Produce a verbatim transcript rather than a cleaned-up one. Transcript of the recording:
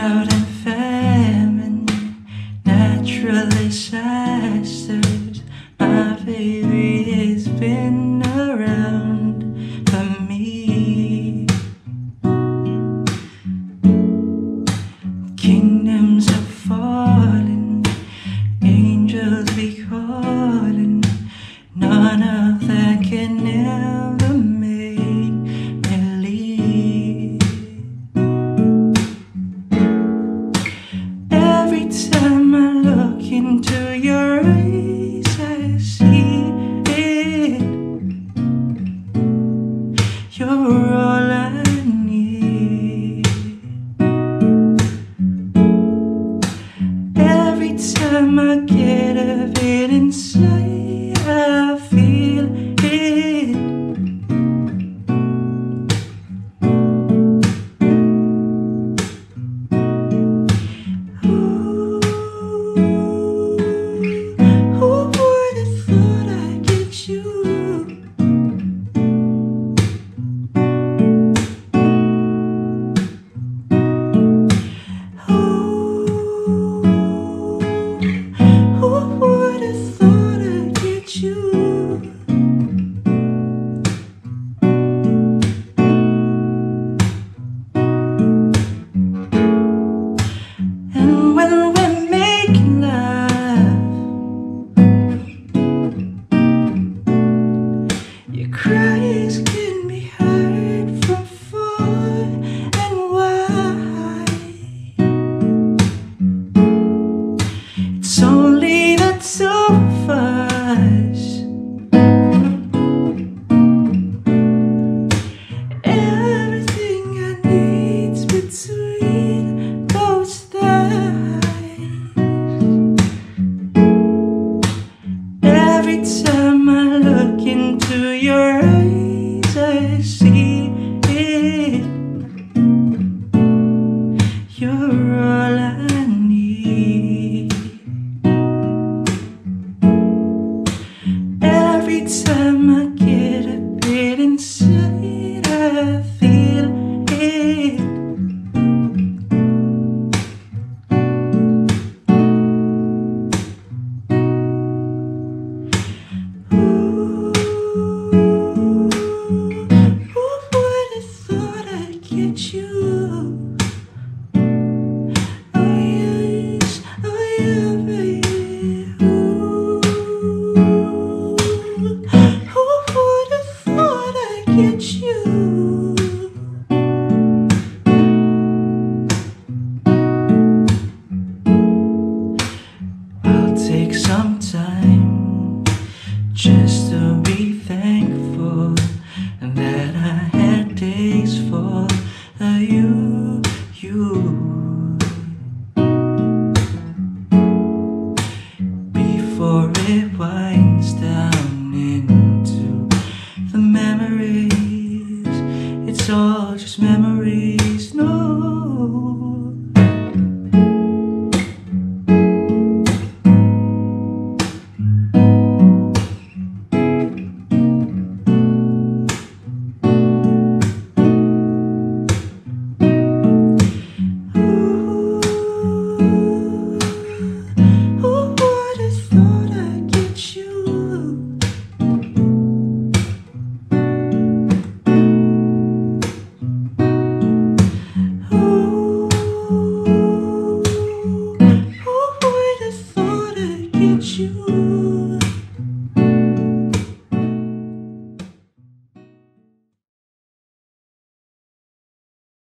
drought and famine, natural disasters. My baby has been around for me. Kingdoms are falling, angels be calling. None of that can ever make me leave. Every time I look into your eyes, I see it. You're all I need. Every time I get a bit inside, I feel it. Ooh, who would have thought I'd get you? Ooh, who would have thought I'd get you? And when we're making love, your cries can be heard from far and wide. It's only the two of us. Everything I need's between those thighs. Every time I look into your eyes, I see it. You're all I need. Every time I get a bit inside, I feel it. Ooh, who would have thought I'd get you? Oh yes, oh yeah, baby. Ooh, who would have thought I'd get you? I'll take some time just to be thankful that I had days for you, you. Before it winds down into the memories, it's all just memories, no. Who would have thought I'd get you? Ooh, who would have thought I'd get you?